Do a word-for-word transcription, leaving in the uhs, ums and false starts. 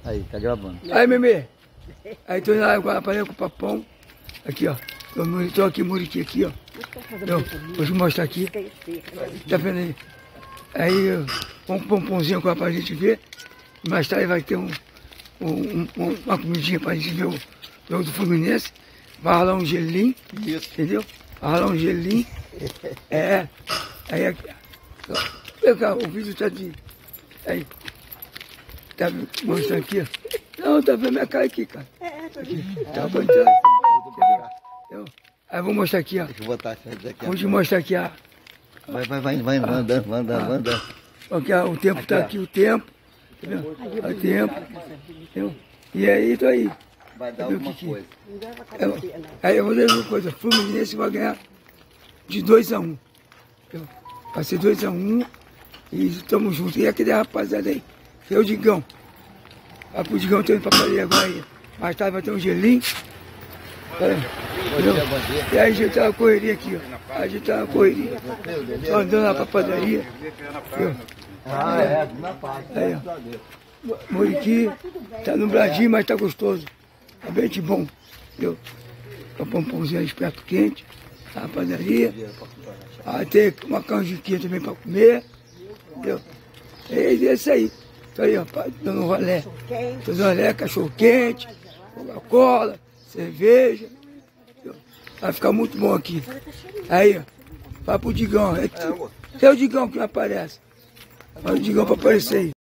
Aí, tá gravando. Aí, Mimê. Aí tô lá agora aparelho com o papão. Aqui, ó. Tô, tô aqui, Muriqui, aqui, ó. Eu, vou te mostrar aqui. Tá vendo aí? Aí, um pomponzinho agora pra gente ver. Mais tarde vai ter um, um, um, uma comidinha pra gente ver o jogo do Fluminense. Vai rolar um gelinho. Isso. Entendeu? Vai rolar um gelinho. É. Aí, aqui. Ó, o vídeo tá de... Aí. Tá mostrando aqui, ó. Não, tá vendo minha cara aqui, cara. Aqui. Tá bom, então. Eu, aí eu vou mostrar aqui, ó. Deixa eu botar essa daqui. Vou te mostrar aqui, ó. Vai, vai, vai, vai, vai andando, vai andando, vai andando. Aqui, ó, o tempo tá aqui, o tempo. Entendeu? O tempo. Entendeu? E aí, tô aí. Vai dar Entendeu? alguma Que- coisa. Eu- aí eu vou dizer uma coisa, o Fluminense vai ganhar de dois a um. Um. Vai ser dois a um e estamos juntos. E aquele rapaziada aí, que é o Digão. Vai pro Digão, tô indo pra Pareia agora aí. Mais tarde vai ter um gelinho. É, entendeu? E aí a gente tá na correria aqui, ó. A gente tá na correria. Tô andando lá pra padaria. Entendeu? Ah, é, na parte. Aí, ó. Muriqui, tá no Brasil, mas tá gostoso. Tá bem de bom. Entendeu? Com pão pãozinho esperto quente. Tá na padaria. Aí tem uma canjiquinha também pra comer. Entendeu? É isso aí. Tô aí, ó, dando um rolé. Tô dando rolé, cachorro quente, Coca-Cola, cerveja. Entendeu? Vai ficar muito bom aqui. Aí, ó. Vai pro Digão. É, é o Digão que aparece. Vai o Digão pra aparecer aí.